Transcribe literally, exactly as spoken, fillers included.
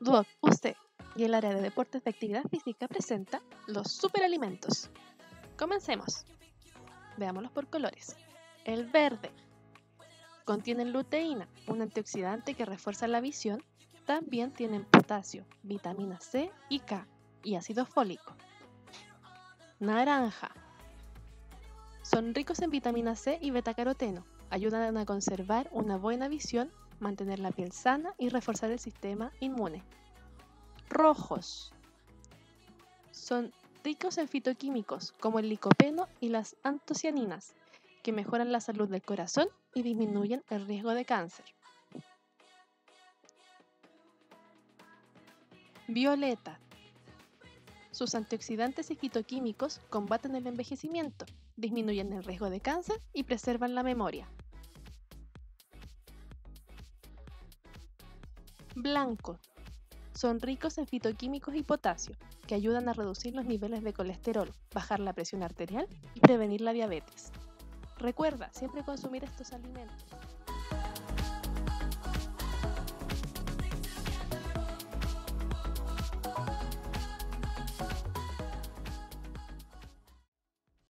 Duoc U C y el área de deportes de actividad física presenta los superalimentos. Comencemos. Veámoslos por colores. El verde contiene luteína, un antioxidante que refuerza la visión. También tienen potasio, vitamina C y K y ácido fólico. Naranja. Son ricos en vitamina C y betacaroteno. Ayudan a conservar una buena visión, mantener la piel sana y reforzar el sistema inmune. Rojos. Son ricos en fitoquímicos como el licopeno y las antocianinas, que mejoran la salud del corazón y disminuyen el riesgo de cáncer. Violeta. Sus antioxidantes y fitoquímicos combaten el envejecimiento, disminuyen el riesgo de cáncer y preservan la memoria. Blanco. Son ricos en fitoquímicos y potasio, que ayudan a reducir los niveles de colesterol, bajar la presión arterial y prevenir la diabetes. Recuerda siempre consumir estos alimentos.